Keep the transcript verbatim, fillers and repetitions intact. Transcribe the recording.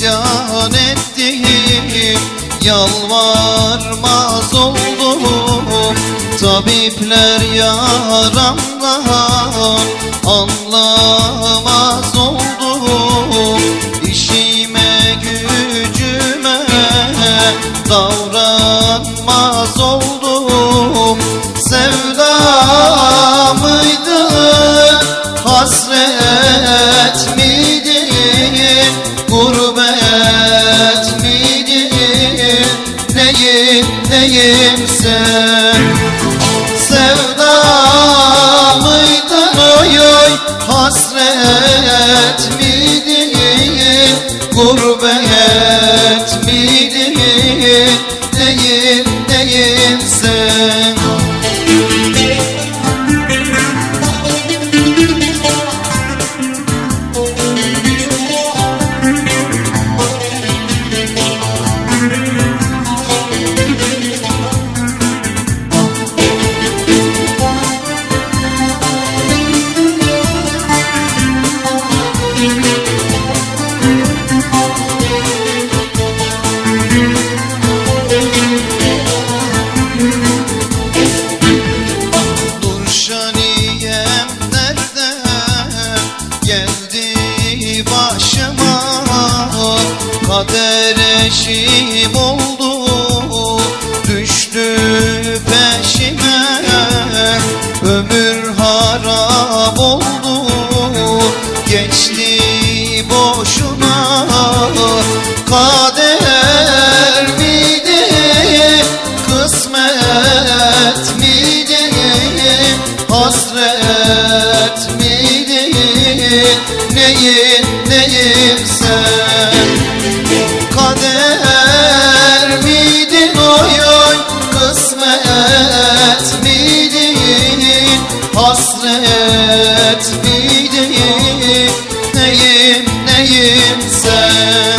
isyan ettim, yalvarmaz oldum. Tabipler yaramdan anlamaz oldum. İşime gücüme davranmaz oldum. Sevda mıydı, hasret midir, gurbet midir, neyim neyimse. Sevda mıydın oy oy, hasret midir, gurbet midir, neyim neyimse. Kader eşim oldu, düştü peşime. Ömür harap oldu, geçti boşuna. Kader miydi, kısmet miydi, hasret miydi, neyim neyimse. Kader miydin oy oy, kısmet miydin, hasret miydin, neyim neyim sen.